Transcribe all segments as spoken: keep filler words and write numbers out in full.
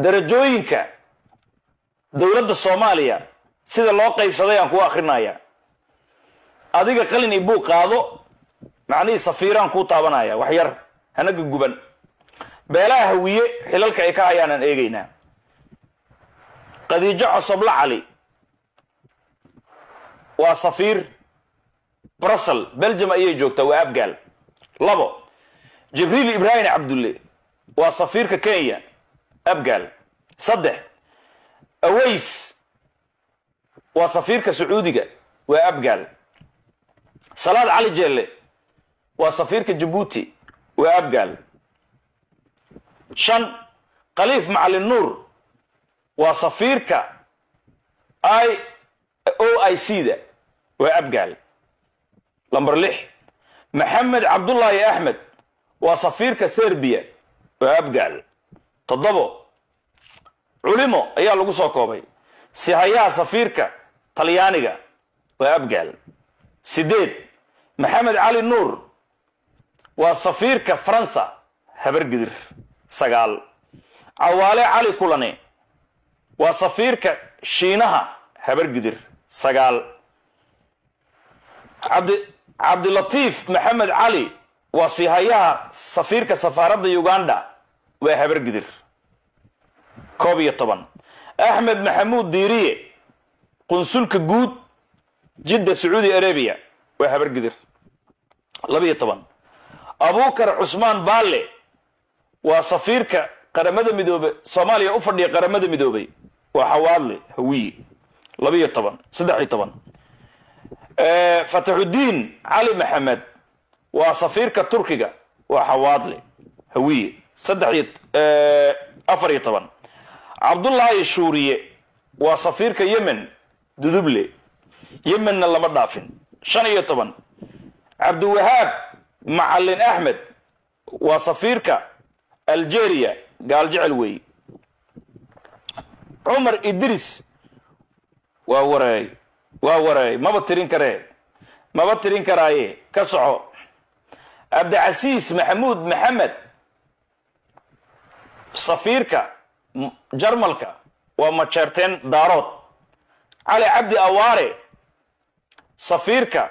darajooyinka dawladda Soomaaliya sida loo qaybsaday aan ku akhrinaya adiga qalin ibuu qaado macnii safiiraan ku taabanaya wax yar hanaga guban beelaha hawiye xilalka ay ka hayaan eegaynaa qadiijo Cosable Cali waa safiir Brussels Belgium ayay joogtaa waa abgaal labo Jibril Ibrahim Abdulle waa safiirka Kenya abgaal saddex Aways waa safiirka Sacuudiga waa abgaal Salaad Ali Jelle waa safiirka Djibouti waa abgaal shan Khaliif Macalin Nuur waa safiirka I O I C da waa abgaal number lix Maxamed Cabdullaahi Axmed waa safiirka Serbia waa abgaal toddobo culimo ayaa lagu soo koobay si hayaa safiirka Talyaaniga waa abgaal sideed Maxamed Cali Nuur waa safiirka Faransa habargidir sagaal Cawaale Cali Kulane waa safiirka Shiinaha habargidir sagaal Abdi Abdi Latif Maxamed Cali waa si hayaa safiirka safaaradda Uganda waa habargidir koob iyo toban Ahmed Maxamuud Diiriye qunsulka guud Jidda Saudi Arabia waa habargidir laba iyo toban Abubakar Usman Baale waa safiirka qaramada midoobay Soomaaliya u fadhiya qaramada midoobay waa xawaadle hawiye laba iyo toban saddex iyo toban ee Fathuddin Ali Maxamed waa safiirka Turkiga waa xawaadle hawiye saddex iyo afar iyo toban Abdullahi Shuuriye waa safiirka Yemen duduble Yemenna lama dhaafin shan iyo toban Abdulwahab Macalin Ahmed waa safiirka Algeria gaal jecel wey Umar Idris waa waray waa waray maba tirin kare maba tirin karaaye ka soco Abdulaziz Mahmoud Maxamed safiirka Jarmalka waa majeerteen daarood Ali Abdi Awaare safiirka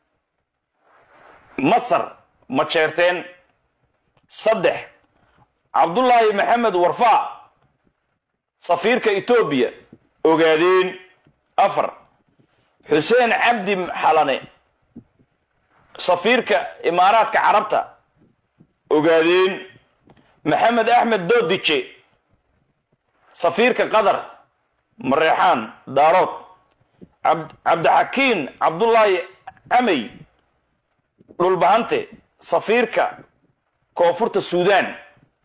Masar majeerteen saddex Abdullahi Maxamed Warfa safiirka Ethiopia ogaadeen afar Hussein Abdi Xalane safiirka Imaaraadka Carabta ogaadeen Maxamed Ahmed Dodiche safiirka Qatar Mareexaan Daarood Abd Hakim Abdullahi Amay dhulbahante safiirka Koonfurta Suudaan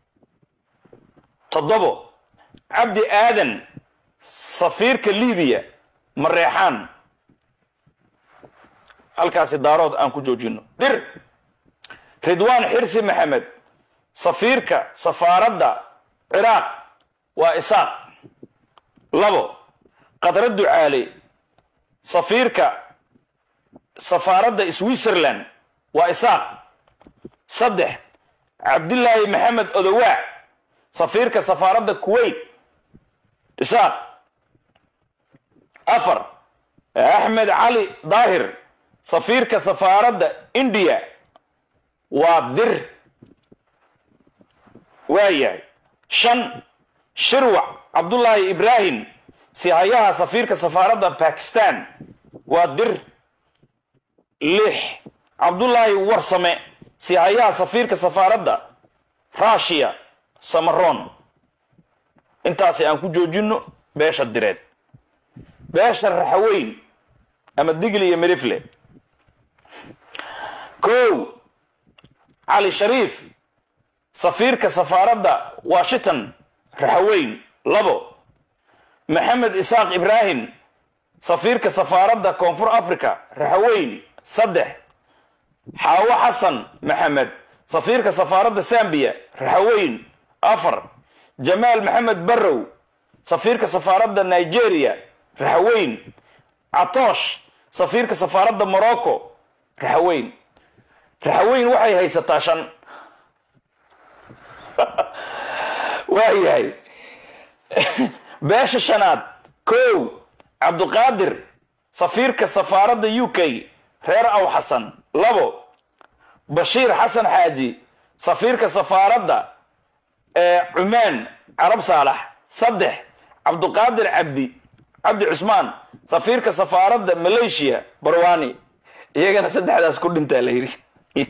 toddobo Abdi Aadan safiirka Liibiya Mareexaan halkaasi Daarood aan ku joojino dir Ridwaan Xirsi Maxamed safiirka safaaradda Ciraaq waa Isaaq labo Qadar Ducaale safiirka safaaradda Switzerland waa Isaaq saddex Abdullahi Maxamed Odowa safiirka safaaradda Kuwait Isaaq afar Ahmed Ali Daahir safiirka safaaradda India waa dir waayay shan Shirwac Abdullahi Ibrahim si hayaha safiirka safaaradda Pakistan waa dir lix Abdullahi Warsame si hayaha safiirka safaaradda Russia Samaroon intaasi aan ku joojino beesha direed beesha raxweyn ama digli iyo mirifle ko Ali Sharif safiirka safaaradda Washington raxweyn labo Maxamed Isaaq Ibrahim safiirka safaaradda Koonfur Afrika raxweyn saddex Xaawo Xasan Maxamed safiirka safaaradda Zambia raxweyn afar Jamal Maxamed Barrow safiirka safaaradda Nigeria raxweyn Atosh safiirka safaaradda Morocco raxweyn raxweyn waxay haysataa shan waayahay beesha shanaad kow cabduqaadir safiirka safaaradda U K reer aw xasan labo bashiir xasan xaaji safiirka safaaradda ee cumaan carab saalax saddex cabduqaadir cabdi cabdi cusmaan safiirka safaaradda malaysia barwani iyagana saddexdaas ku dhintaa la yiri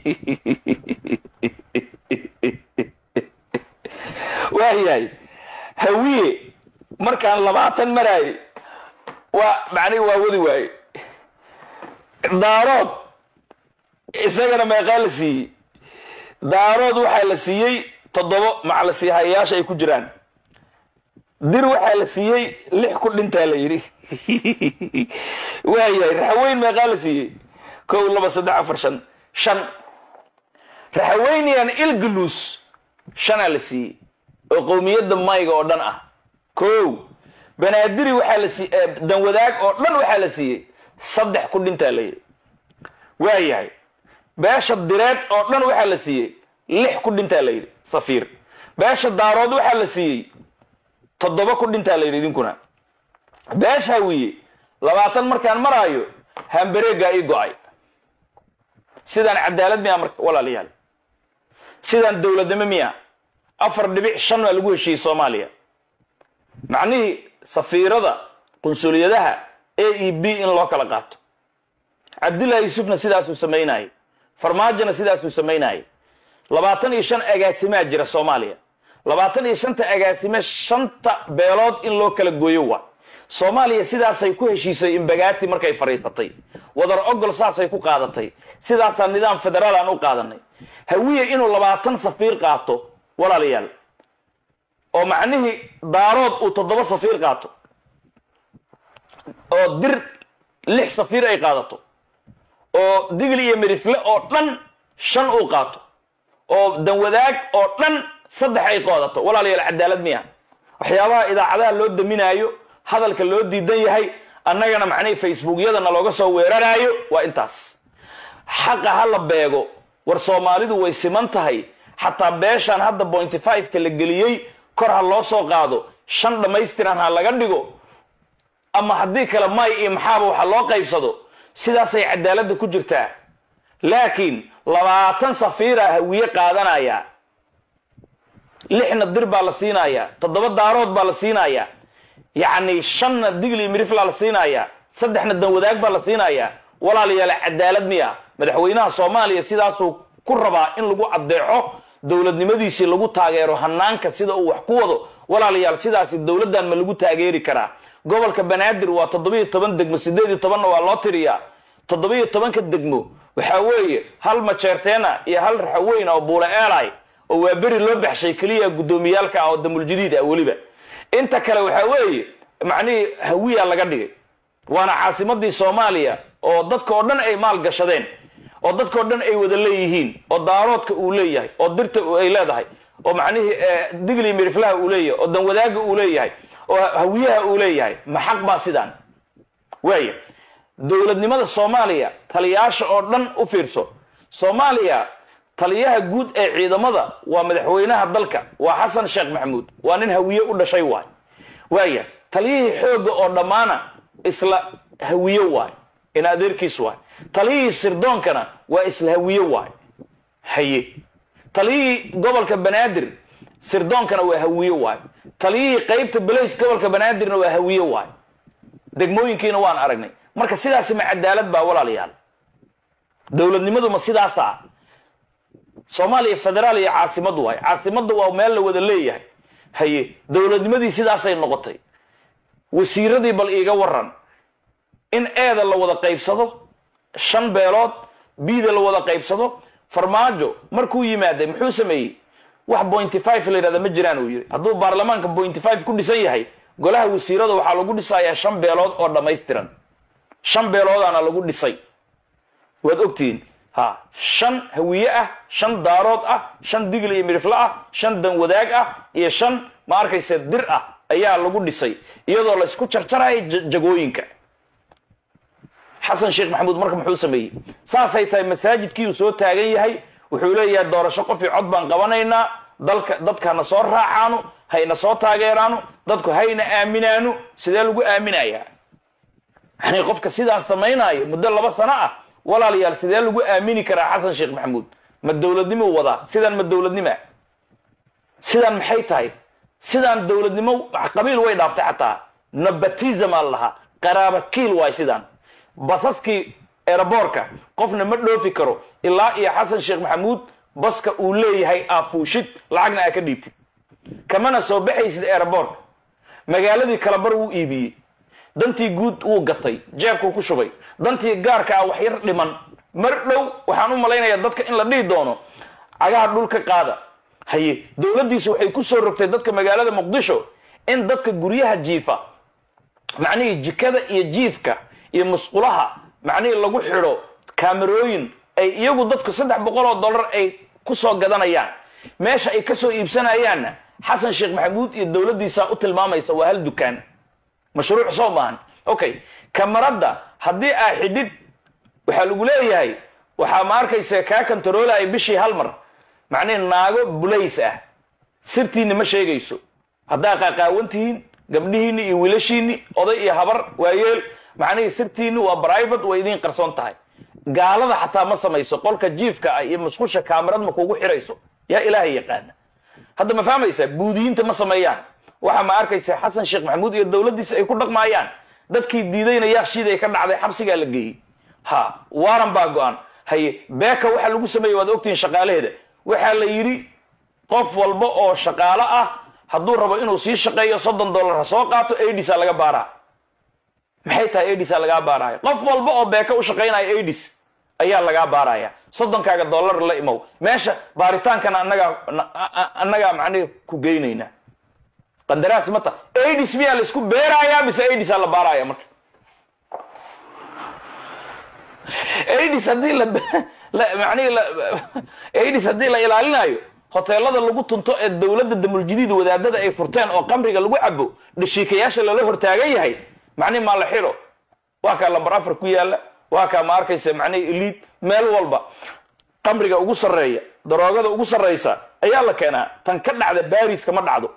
waayay hawiye markaan labaatan maraay waa macni waa wadi waay daarood isagana meeqa la siiyey daarood waxaa la siiyey toddobo macal siihayaasha ay ku jiraan dir waxaa la siiyey lix ku dhintaa la yiri waayay raxweyn meeqa la siiyey kow laba saddex afar shan shan raxweyniyan ilgulus shana la siiyey oo qowmiyadda mayga oo dhan ah kow banaadiri waxaa la siiyey dan wadaag oo dhan waxaa la siiyey saddex ku dhintaa la yiri waayay beesha direed oo dhan waxaa la siiyey lix ku dhintaa la yiri safiir beesha daarood waxaa la siiyey toddoba ku dhintaa la yiri idinkuna beesha hawiye labaatan markaan maraayo hambareega ii go'ay sidaan cadaalad miya marka walaalayaal sidaan dawladnimo miya afar dhibic shan waa lagu heshiiyey Soomaaliya macnihii safiirada qunsuliyadaha A E B in loo kala qaato Cabdullaahi Yusufna sidaas uu sameeyay farmaajana sidaas uu sameeyay labaatan iyo shan agaasima jira Soomaaliya labaatan iyo shan ta agaasime shanta beelood in loo kala gooyo waa Soomaaliya sidaas ay ku heshiisay in bagaati markay fariisatay wadar ogol saas ay ku qaadatay sidaas nidaam federaal aan u qaadanay hawiye inuu labaatan safiir qaato walaalayaal oo macnihi daarood uu toddoba safiir qaato oo dir lix safiir ay qaadato oo digli iyo mirifle oo dhan shan uu qaato oo dan wadaag oo dhan saddex ay qaadato walaalayaal cadaalad miya waxyaabaha idaacadaha loo daminaayo hadalka loo diidan yahay annagana macnay facebookyadana looga soo weeraraayo waa intaas xaqa hala beego war Soomaalidu way siman tahay xataa beeshan hadda point five ka la geliyay kor ha loo soo qaado shan dhameystiran ha laga dhigo ama haddii kale may iyo maxaaba waxa loo qaybsado sidaas ay cadaalada ku jirtaa laakiin labaatan safiir ah hawiye qaadanaya lixna dir baa la siinaya toddoba daarood baa la siinaya يعني شن دقلي مريفلا لسينايا صدحنا الدن وذاك بالسينايا ولا ليال عدالة ميا مدحوينها صوماليا سيداسو كربا إن لجو عدعه دولة نمديسي لجو تاجره هنانك سيدا وحكوده ولا ليال سيداس الدولة دان ملجو تاجري كرا قبل كبنادر وتضبيط طبعا دق مسديد طبعا واللاتريا تضبيط طبعا كدقمو وحوي هل ما شرتنا يا هل حوينا وبولا إيراي وبري لبح شكلية قدوميالك أو الدم الجديد أولي بقى انت كلا waxa weey macni hawiya laga dhigay waana caasimadii Soomaaliya oo dadka oo dhan ay maal gashadeen oo dadka oo dhan ay wada leeyihiin oo daaroodka uu leeyahay oo dirta ay leedahay oo macni digli miriflaha uu leeyahay oo dan wadaaga uu leeyahay oo hawiyaha uu leeyahay ma xaq ba sidaan way dawladnimada Soomaaliya taliyaasha oo dhan u fiirso Soomaaliya taliyaha guud ee ciidamada waa madaxweynaha dalka waa Xasan Sheekh Maxamuud waa nin hawiye u dhashay waay waaya taliyihii xoog oo dhamaana isla hawiye waay in adeerkiis waay taliyihii sirdoonkana waa isla hawiye waay haye taliyihii gobolka Banaadir sirdoonkana waa hawiye waay taliyihii qaybta Balays gobolka Banaadirna waa hawiye waay degmooyinkiina waan aragnay marka sidaas ma cadaalad baa walaalayaal dawladnimadu ma sidaas ah Soomaaliya federaal iyo caasimad waay caasimada waa meel la wada leeyahay haye dawladnimadii sidaas ay noqotay wasiiradii bal iiga waran in eeda la wada qaybsado shan beelood biida la wada qaybsado farmaajo markuu yimaado muxuu sameeyay wax point five la yiraahdo ma jiraan uu yiri hadduu baarlamaanka point five ku dhisan yahay golaha wasiirada waxa lagu dhisayaa shan beelood oo dhameystiran shan beelood ana lagu dhisay waad ogtiin ها شن هوية شن دارود أه شن دقلي مرفلة شن دن وداق أه يا شن ما أركي سدر أه أيها لقول لسي يضع لسكو تشرشراي جاكوينك حسن شيخ محمود مركب محمود سمي ساسي تاي مساجد كيو سو تاغي هي وحولي دور شقو في عضبان قوانينا ضدك نصور راعانو hayna soo taageeraano dadku hayna aaminaano sidee lagu aaminayaa يعني qofka sidaan sameynaayo muddo laba sano ah walaalayaal sidee lagu aamini karaa xasan sheekh maxamuud ma dawladnimo wada sidaan ma dawladnimo sidaan maxay tahay sidaan dawladnimo qabiil way dhaaftay xataa nabatism allaha qaraaba kiil way sidaan basaski airportka qofna ma dhoofi karo ilaa iyo xasan sheekh maxamuud baska uu leeyahay aafuushid lacagna ay ka dhiibtid kamana soo baxaysid airport magaaladii kala bar uu iibiyay dantii guud uu gatay jeebku ku shubay dantii gaarka ah wax yar dhiman mar dhow waxaan u malaynayaa dadka in la dhigi doono cagaha dhulka qaada haye dawladdiisu waxay ku soo rogtay dadka magaalada muqdisho in dadka guryaha jiifa macnii jikada iyo jiifka iyo musqulaha macnii lagu xidho kaamirooyin ay iyagu dadku saddex boqol oo dollar ay ku soo gadanayaan meesha ay ka soo iibsanayaan xasan sheekh maxamuud iyo dawladdiisa u tilmaamaysa waa hal dukaan مشروع صومان اوكي كاميرada hadii ay xidid waxa lagu leeyahay waxa ma arkaysa ka control ay bishii hal mar macnaa naago bulays ah sirtiina ma sheegayso hadaa qaqaawantiin gabdhihiina iyo wiilashiina oday iyo habar waayeel macnaa sirtiina waa private way idin qarsoon tahay gaalada xataa ma samayso qolka jiifka ah iyo musqusha kaamirad ma kugu xirayso ya ilaahay yaqaan hadda ma fahmaysa buudiinta ma sameeyaan waxa ma arkaysa xasan sheekh maxamuud iyo dawladdiisa ay ku dhaqmaayaan dadkii diidayna yaaqshiid ay ka dhacday xabsiga la geeyay ha waaran baa go'an haye beeka waxa lagu sameeyay waad ogtiin shaqaalaheeda waxa la yiri qof walba oo shaqaale ah hadduu rabo inuu sii shaqeeyo soddon dollar soo qaato aidis laga baaraa maxay tahay aidis laga baaraaya qof walba oo beeka u shaqeynaya aidis ayaa laga baaraya soddon kaaga dollar la imow meesha baaritaankana annaga annaga macnii ku geynayna qandaraas mata aidis miya la isku beeraaya mise aidis la baaraaya marka aidis hadii la macnii la aidis hadii la ilaalinayo hoteelada lagu tunto ee dawladda damuljadiid wadaadada ay furteen oo qamriga lagu cabo dhashiikayaasha la hortaagan yahay macnii ma la xiro waa ka lambar afar ku yaala waa ka ma arkaysa macnii elite meel walba qamriga ugu sareeya daroogada ugu sareysa ayaa la keenaa tan ka dhacda Paris kama dhacdo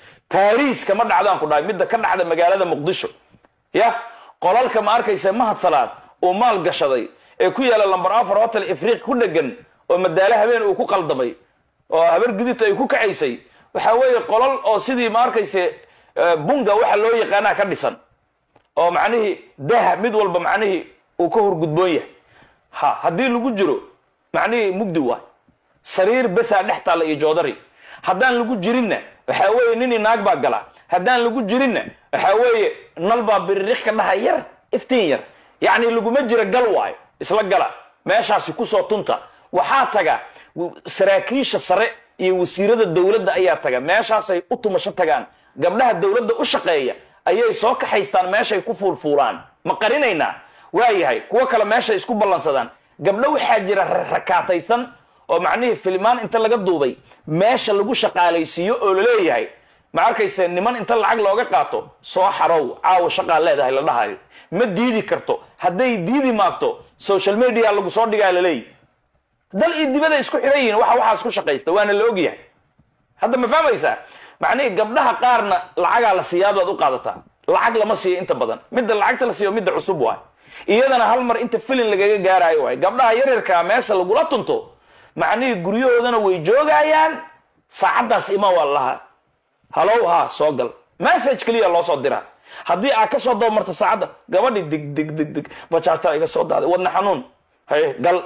Paris kama dhacdaan ku dhaay midda ka dhacda magaalada Muqdisho ya qolalka ma arkaysa mahad salaad oo maal gashaday ee ku yaala lambar afar hotel Afrique ku dhagan oo madaala habeen uu ku qaldamay oo habar gudita ay ku kacaysay waxa weeye qolal oo sidii ma arkaysa bunga waxa loo yaqaan ka dhisan oo macnaheedu dahab mid walba macnaheedu uu ka horgudboon yahay ha hadii lagu jiro macnaheedu mugdi waa sariir bas dhaxta la iyo joodari hadaan lagu jirinna waxa weeye nin naag baa gala hadaan lagu jirinna waxa weeye nalba biriq ka dhahay yar iftiin yar yaani lagu ma jira gal waay isla gala meeshaasi ku soo tunta waxa taga saraakiisha sare iyo wasiirada dawladda ayaa taga meeshaas ay u tumasho tagaan gabdhaha dawladda u shaqeeya ayay soo ka haystaan meeshay ku fuulfuulaan ma qarinayna waayahay kuwa kale meesha isku balansadaan gabdho waxa jira rakaataysan oo macnaheedu filmaan inta laga duubay meesha lagu shaqaalaysiyo oo leeyahay ma arkaysa niman inta lacag looga qaato soo xarow caaw shaqa leedahay la dhahayo ma diidi karto haday diidi maagto social media lagu soo dhigaa la leeyahay dal idibada isku xirayeen waxa waxa isku shaqeysta waana la ogyahay hadda ma fahmaysaa macnaheedu gabdhaha qaarna lacag la siyaado aad u qaadataa lacag lama siiyo inta badan midda lacagta la siiyo midda cusub waa iyadana hal mar inta filin lagaga gaarayo way gabdhaha yaryarka meesha lagu la tunto macnaheedu guryahoodana way joogayaan saacadaas ima wallaha halow ha soo gal message kaliya loo soo diraa hadii aad ka soo doomarto saacada gabadhi dig dig dig dig bajaarta iga soo daaday wadna xanuun hay gal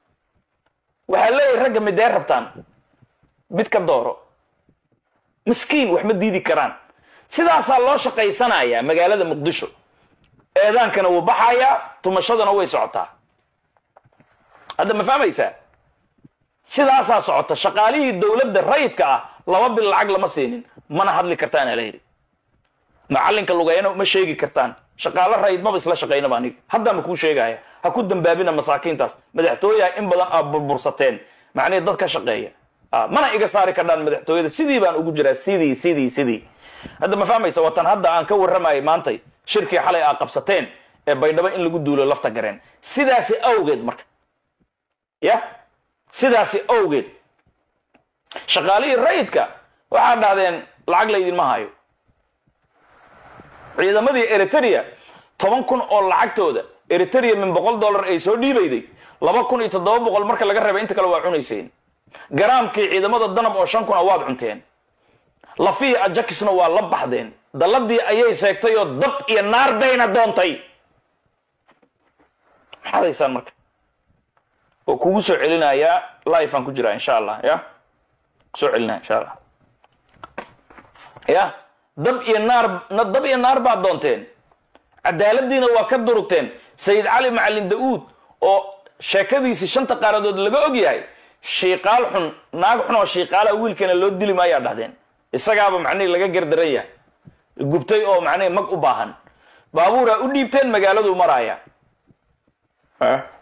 waxa leeyahay ragga midee rabtaan mid ka dooro miskiin wax ma diidi karaan sidaas loo shaqaysanaya magaalada Muqdisho eedaankana wuu baxaya tumashadana way socotaa hadda ma fahmaysaa sidaas socota shaqaalihii dawladda rayidka ah laba bil lacag lama siinin mana hadli kartaan leeyahay macalinka lugayna ma sheegi kartaan shaqaale rayid ma isla shaqeeyna baan hadda ma ku sheegaya ha ku dambaabina masaakiintaas madaxtooyaha in badan aad burbursateen macnaheedu dadka shaqeeya mana iga saari karaan madaxtooyada sidii baan ugu jiraa sidii sidii sidii hadda ma fahmaysa watan hadda aan ka warramay maantay shirkii xalay aad qabsateen ee baydhabo in lagu duulo lafta gareen sidaas awgeed marka ya sidaas awgeed shaqaalihii rayidka waxa dhaadeen lacag la idin ma hayo ciidamadii Eritrea toban kun oo lacagtooda Eritrea min boqol dollar ay soo dhiibayday laba kun iyo toddoba boqol marka laga reebay inta kale waa cunayseen garaamkii ciidamada danab oo shan kun waad cunteen lafii ajaxna waa la baxdeen daladii ayay seegtay oo dab iyo naar bayna doontay maxaadaysan marka oo kugu soo celinaya live aan ku jira insha Allah ya soo celinaya insha Allah ya dab iyo naar dab iyo naar baad doonteen cadaaladiina waa ka durugteen sayid cali macallin daawud oo sheekadiisi shanta qaaradood laga og yahay shiiqaal xun naag xun oo shiiqaala wiilkana loo dili maayaa dhahdeen isagaaba macnii laga gardaran yahay gubtay oo macnii mag u baahan baabuura u dhiibteen magaaladu maraya ha